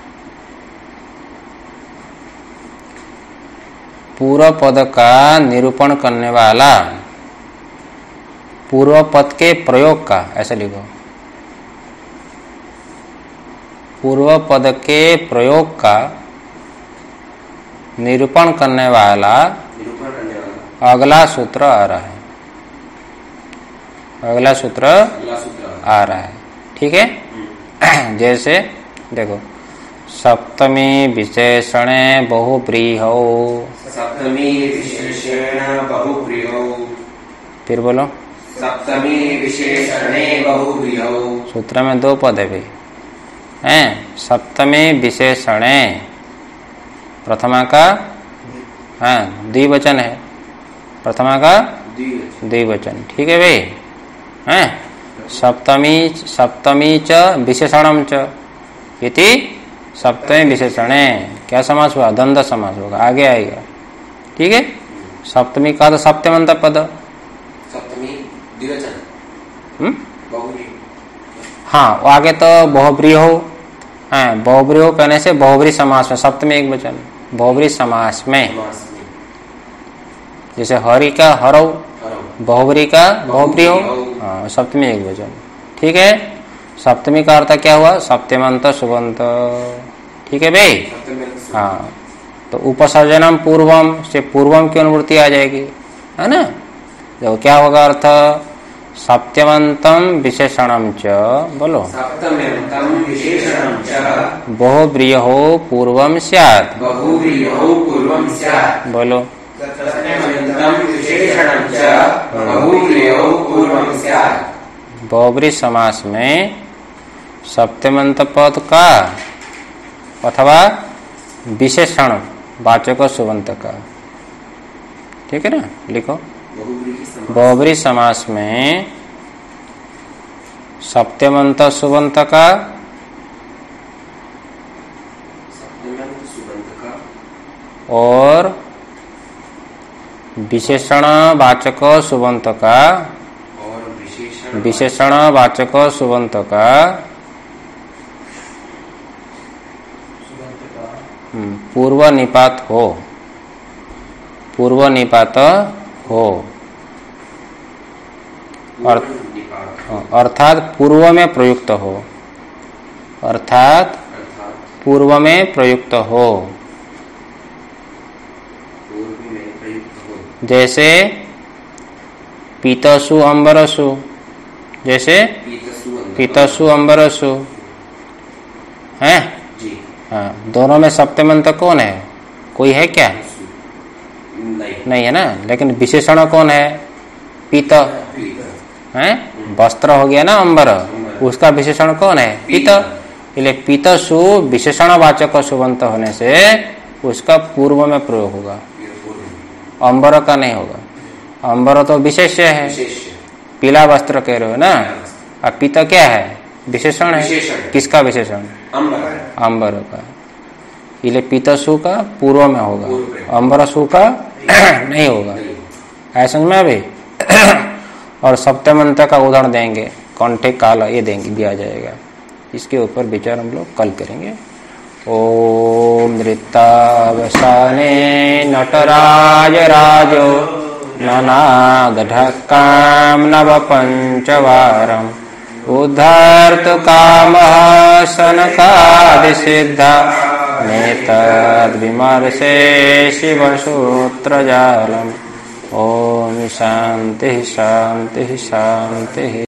पूर्व पद का निरूपण करने वाला पूर्व पद के प्रयोग का, ऐसे लिखो, पूर्व पद के प्रयोग का निरूपण करने वाला अगला सूत्र आ रहा है। अगला सूत्र आ रहा है, ठीक है। जैसे देखो, सप्तमी विशेषणे बहुब्रीहौ, सप्तमी विशेषण बहुब्रीहौ, फिर बोलो, सप्तमी विशेषणे बहुब्रीहौ। सूत्र में दो पद है भाई, हैं, सप्तमी विशेषणे, प्रथमा का हाँ द्विवचन है, प्रथमा का द्विवचन, ठीक है भाई, हैं। सप्तमी सप्तमी च विशेषणम च इति सप्तमी विशेषणे, क्या समास हुआ? द्वंद्व समास होगा, आगे आएगा, ठीक है। सप्तमी का तो सप्तमंत पद, सप्तमी द्विवचन, हम्म, बहुब्री, हाँ, आगे तो बहुब्री हो, हाँ, बहुब्री हो कहने से बहुब्री समास में, सप्तमी एक वचन, बहुब्री समास में, जैसे हरि का हरौ, बहुब्री का बहुब्री हो, हाँ, सप्तमी एक वचन, ठीक है। सप्तमी का अर्थ क्या हुआ? सप्तमंत सुबंत, ठीक है भाई, हाँ। तो उपसर्जनम पूर्वम से पूर्वम की अनुवृत्ति आ जाएगी, है ना। देखो क्या होगा अर्थ? सप्तमंतम विशेषणम च, बोलो, सप्तमंतम विशेषणम च बहुब्रीहो पूर्वम स्यात्, बहुब्रीहो पूर्वम स्यात्, बोलो, सप्तमंतम विशेषणम च बहुब्रीहो पूर्वम स्यात्। बहुब्री समास में सप्तमंत पद का अथवा विशेषण वाचक सुबंत का, ठीक है ना, लिखो। बहुब्री समास में सप्तमंत सुबंत का और विशेषण वाचक सुबंत का, विशेषण वाचक सुबंत का पूर्व निपात हो, पूर्व निपात हो, अर्थात पूर्व में प्रयुक्त हो, अर्थात पूर्व में प्रयुक्त हो। जैसे पीतसु अंबरसु, जैसे पीतसु अंबरसु, हैं, हाँ, दोनों में सप्तमंत कौन है? कोई है क्या? नहीं, नहीं है ना। लेकिन विशेषण कौन है? पीत, हैं, वस्त्र हो गया ना अंबर, उसका विशेषण कौन है? पीत। इसलिए पीतसु विशेषण वाचक सुबंत होने से उसका पूर्व में प्रयोग होगा, अंबर का नहीं होगा। अंबर तो विशेष्य है, पीला वस्त्र कह रहे हो ना, अब पीत क्या है? विशेषण है। किसका विशेषण? अंबर का। इसलिए पीतसु का पूर्व में होगा, अंबरसु का नहीं होगा। ऐसा समझ में अभी? और सप्तमंत्र का उदाहरण देंगे, कंठे काला, ये देंगे भी आ जाएगा। इसके ऊपर विचार हम लोग कल करेंगे। ओम नृत्तावसाने नटराज राजो ननादढक्काम नव पंचवारम उद्धर्तु कामः सनकादिसिद्धा नेतद्विमर्शे शिवसूत्रजालम्। ओम शांति शांति शांति।